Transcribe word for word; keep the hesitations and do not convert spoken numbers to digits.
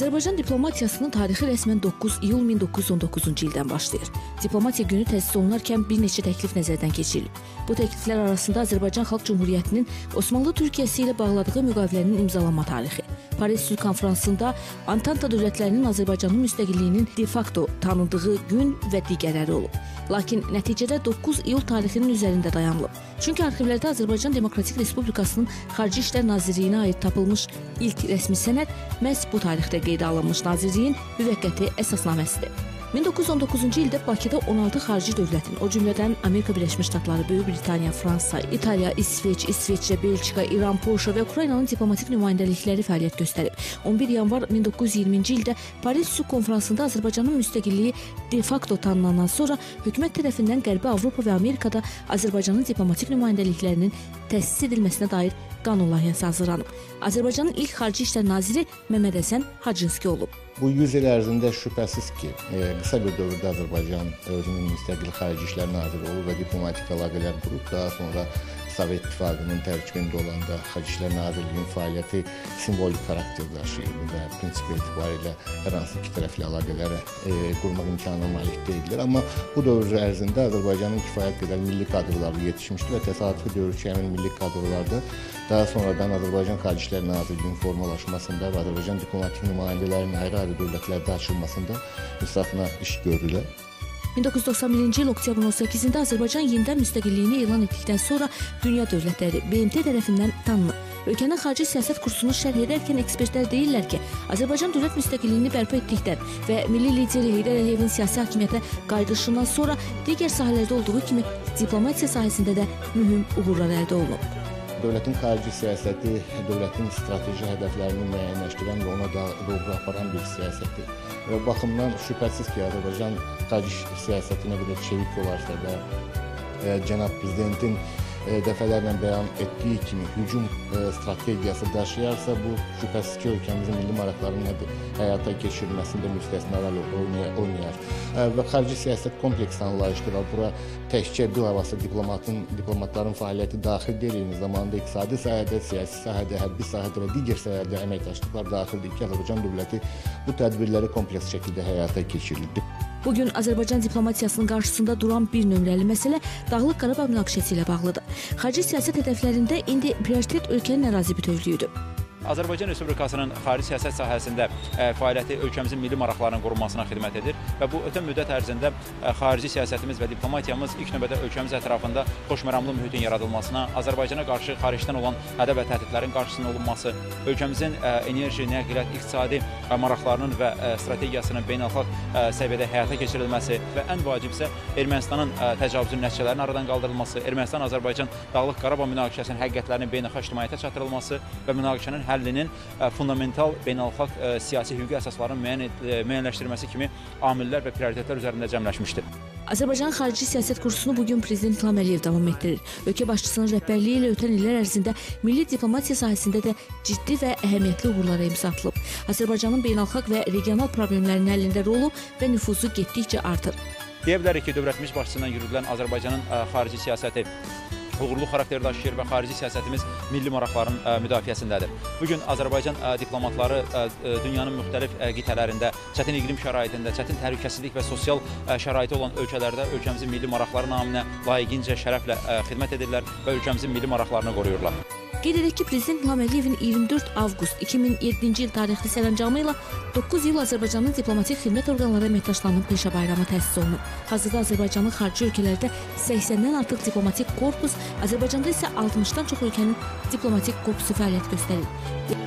Azərbaycan diplomatiyasının tarixi rəsmən doqquz iyul min doqquz yüz on doqquzuncu ildən başlayır. Diplomatiya günü təsis olunarkən bir neçə təklif nəzərdən keçirilib. Bu təkliflər arasında Azərbaycan Xalq Cümhuriyyətinin Osmanlı Türkiyəsi ilə bağladığı müqavilənin imzalanma tarixi, Paris Sülh Konfransında Antanta dövlətlərinin Azərbaycanın müstəqilliyinin de facto tanındığı gün və digərləri olub. Lakin nəticədə doqquz iyul tarixinin üzərində dayanılıb. Çünki arxivlərdə Azərbaycan Demokratik Respublikasının Xarici İşlər Nazirliyinə aid tapılmış ilk rəsmi sənəd məhz bu tarixdə qeydə alınmış Nazirliyin müvəqqəti əsasnaməsidir. min doqquz yüz on doqquzuncu ildə Bakıda on altı xarici dövlətin, o cümlədən Amerika Birləşmiş Ştatları, Böyük Britaniya, Fransa, İtaliya, İsveç, İsveçrə, Belçika, İran, Polşa və Ukraynanın diplomatik nümayəndəlikləri fəaliyyət göstərib. on bir yanvar min doqquz yüz iyirminci ildə Paris Sülh Konfransında Azərbaycanın müstəqilliyi de facto tanınandan sonra hökumət tərəfindən Qərbi Avropa və Amerikada Azərbaycanın diplomatik nümayəndəliklərinin təsis edilməsinə dair qanun layihəsi hazırlanıb. Azərbaycanın ilk Xarici İşlər Naziri Məmməd Həsən Hacınski olub. Bu yüz il ərzində şübhəsiz ki, e, qısa bir dövrdə Azərbaycan özünün müstəqil Xarici İşlər Naziri olub və diplomatik əlaqələr qurub, daha sonra Sovet İttifaqının tərkibində olanda Xarici İşlər Nazirliyinin fəaliyyəti simvolik xarakter daşıyır və prinsip etibarilə hər hansı iki tərəfli əlaqələrə e, qurmaq imkanına malik deyildir. Amma bu dövr ərzində Azərbaycanın kifayət qədər milli kadrları yetişmişdi və təsadüfi dövr ki, həmin milli kadrlarda daha sonradan Azərbaycan Xarici İşlər Nazirliyinin formalaşmasında və Azərbaycan diplomatik nümayəndələrinin ayrı-ayrı dövlətlərdə açılmasında müstəsna iş görürlər. min doqquz yüz doxsan birinci il oktyabrın on səkkizində Azərbaycan yenidən müstəqilliyini elan etdikdən sonra dünya dövlətləri B M T tərəfindən tanınıb. Ölkənin xarici siyasət kursunu şərh edərkən ekspertlər deyirlər ki, Azərbaycan dövlət müstəqilliyini bərpa etdikdən və milli lideri Heydər Əliyevin siyasi hakimiyyətə qayıdışından sonra digər sahələrdə olduğu kimi diplomatiya sahəsində də mühüm uğurlar əldə olunub. Dövlətin xarici siyasəti, dövlətin strateji hədəflərini müəyyənləşdirən və ona da doğru aparan bir siyasətdir. Və bu baxımdan şübhəsiz ki, Azərbaycan xarici siyasətinə qədər çevik olarsa və e, cənab prezidentin e, dəfələrlə bəyan etdiyi kimi hücum e, strategiyası daşıyarsa, bu şübhəsiz ki, ölkəmizin milli maraqlarının həyata keçirilməsində müstəsna rol oynayar. E, və xarici siyasət kompleks anlayışdır və bura təkcə bilavasitə diplomatın, diplomatların fəaliyyəti daxil deyil, eyni zamanda iqtisadi sahədə, siyasi sahədə, hərbi sahədə və digər sahədə əməkdaşlıqlar daxildir ki, Azərbaycan dövləti bu tədbirləri kompleks şəkildə həyata keçirildi. Bugün Azərbaycan diplomatiyasının qarşısında duran bir nömrəli məsələ Dağlıq Qarabağ münaqişəsi ilə bağlıdır. Xarici siyasət hədəflərində indi prioritet ölkənin ərazi bütövlüyüdür. Azərbaycan Respublikasının xarici siyasət sahəsində ə, fəaliyyəti ölkəmizin milli maraqlarının qorunmasına xidmət edir və bu ötən müddət ərzində ə, xarici siyasətimiz və diplomatiyamız ilk növbədə ölkəmiz ətrafında xoşməramlı mühitin yaradılmasına, Azərbaycana qarşı xaricdən olan hədəf və təhdidlərin qarşısının olunması, ölkəmizin ə, enerji, nəqliyyat, iqtisadi ə, maraqlarının və ə, strategiyasının beynəlxalq ə, səviyyədə həyata keçirilməsi və ən vacibsə Ermənistanın ə, təcavüzünün nəticələrinin aradan qaldırılması, Ermənistan-Azərbaycan Dağlıq Qarabağ münaqişəsinin həqiqətlərinin beynəlxalq ictimaiyyətə çatdırılması və münaqişənin həllinin fundamental beynəlxalq ə, siyasi hüquqi əsasların müəyyən, müəyyənləşdirilməsi kimi amillər və prioritetlər üzərində cəmləşmişdir. Azərbaycan xarici siyasət kursunu bugün Prezident İlham Əliyev davam etdirir. Ölkə başçısının rəhbərliyi ilə ötən illər ərzində milli diplomatiya sahəsində də ciddi və əhəmiyyətli uğurlara imza atılıb. Azərbaycanın beynəlxalq və regional problemlərin həllində rolu və nüfuzu getdikcə artır. Deyə bilərik ki, dövlətimiz başçısından yürüdülən Azərbaycanın ə, xarici siyasəti uğurlu xarakter daşıyır və xarici siyasətimiz milli maraqların ə, müdafiəsindədir. Bugün Azərbaycan ə, diplomatları ə, dünyanın müxtəlif ə, qitələrində, çətin iqlim şəraitində, çətin təhlükəsizlik və sosial ə, şəraiti olan ölkələrdə ölkəmizin milli maraqları naminə layiqincə şərəflə ə, xidmət edirlər və ölkəmizin milli maraqlarını qoruyurlar. Qeyd edək ki, Prezident İlham Əliyevin iyirmi dörd avqust iki min yeddinci il tarixli sərəncamı ilə doqquz il Azərbaycanın diplomatik xidmət orqanları əməkdaşlarının peşə bayramı təsis olunub. Hazırda Azərbaycanın xarici ölkələrdə səksəndən artıq diplomatik korpus, Azərbaycanda isə altmışdan çox ölkənin diplomatik korpusu fəaliyyət göstərir.